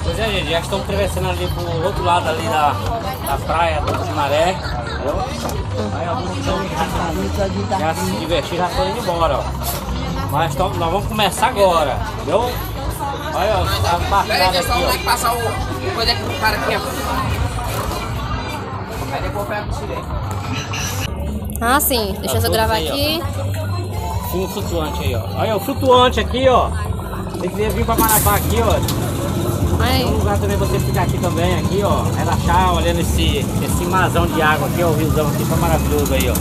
Pois é, gente, já estão atravessando ali pro outro lado ali da praia do Sumaré. Aí alguns estão já se divertir, já estão indo embora, ó. Mas nós vamos começar agora, entendeu? Olha, ó, as marcadas aqui, ó. Tem que passar o coisa aqui pro cara aqui, ó. Aí depois eu pego o direito. Ah, sim. Deixa eu gravar aqui. Sim, o flutuante aí, ó. Olha o flutuante aqui, ó. Você quiser vir pra Marabá aqui, ó. Aí. É um lugar também pra você ficar aqui também, aqui, ó. Relaxar, olhando esse marzão de água aqui, ó. O riozão aqui, tá maravilhoso aí, ó.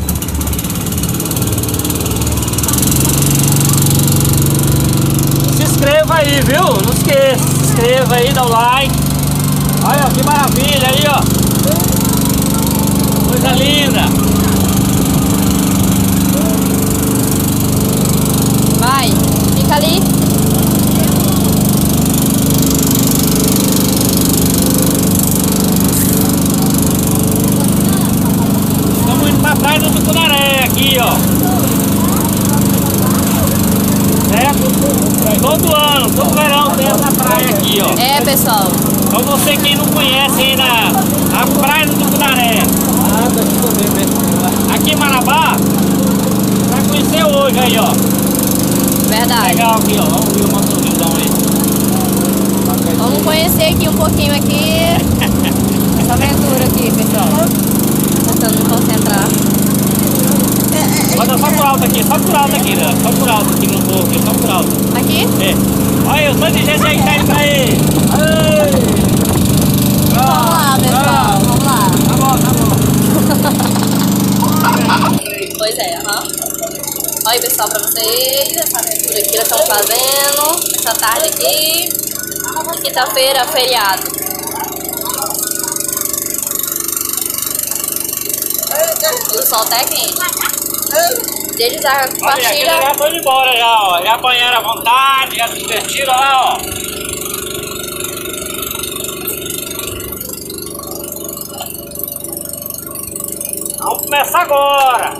Se inscreva aí, viu? Não esqueça. Se inscreva aí, dá o like. Olha, que maravilha aí, ó. Coisa linda. Vai, fica ali. Estamos indo pra praia do Tucunaré aqui, ó. Certo? Todo ano, todo verão tem essa praia aqui, ó. É, pessoal. Então você quem não conhece ainda a praia do Tucunaré. Aqui em Marabá, vai conhecer hoje aí, ó. Verdade. Legal aqui, ó. Vamos ver o motorzão aí. Vamos conhecer aqui um pouquinho aqui. Essa aventura aqui, pessoal. Tentando me concentrar. Bota só por alto aqui, né? Só por alto aqui no povo, só por alto. Aqui? É. Olha, o tanto de gente aí que tá indo pra aí. Vamos lá, pessoal. Vamos lá. Tá bom. Pois é, aham. Olha aí, pessoal, pra vocês. Essa aventura aqui nós estamos fazendo. Essa tarde aqui. Quinta-feira, feriado. E o sol tá quente. Deixa já Olha, aqui compartilha. já foi embora já, ó. Já banharam à vontade, já se divertiram lá, ó. Vamos começar agora.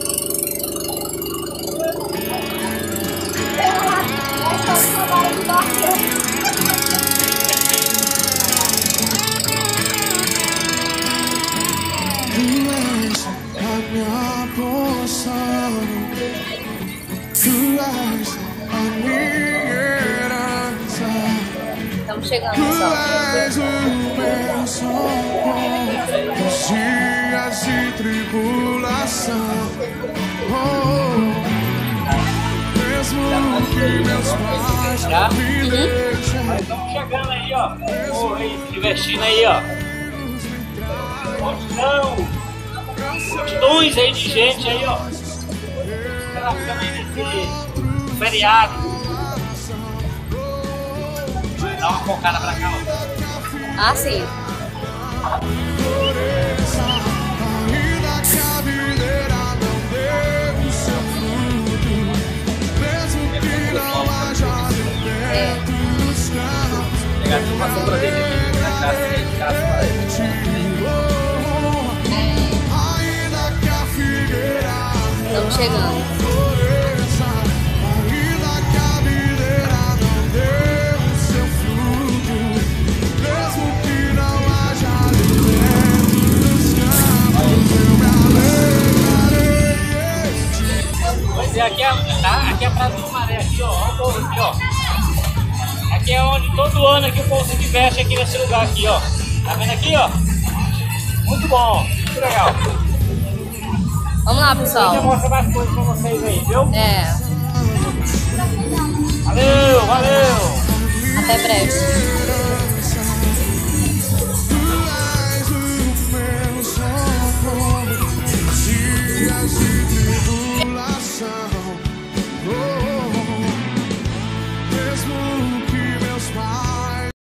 Estamos chegando, pessoal. Dias de tribulação, mesmo que meus pais me deixem. Nós estamos chegando aí, ó. Vamos aí, se divertindo aí, ó. Multidões aí de gente aí, ó. Relaxando aí nesse feriado. Dá uma focada pra cá, ó. Ah, sim. Ainda que a videira não dê o seu fruto, mesmo que não haja alimento nos campos. Pegar uma sombra dele aqui na casa Ainda que a figueira Estamos chegando. floresça, ainda que a videira não dê o seu fruto, mesmo que não haja alimento nos campos, eu me alegrarei. Pois é, aqui é a Praia do Sumaré, aqui, ó. Olha o povo aqui, ó. Aqui é onde todo ano aqui o povo se diverte aqui nesse lugar aqui, ó. Tá vendo aqui, ó? Muito bom, muito legal. Vamos lá, Eu pessoal. mostro mais coisas pra vocês aí, viu? É. Valeu! Até breve. Dias de tribulação.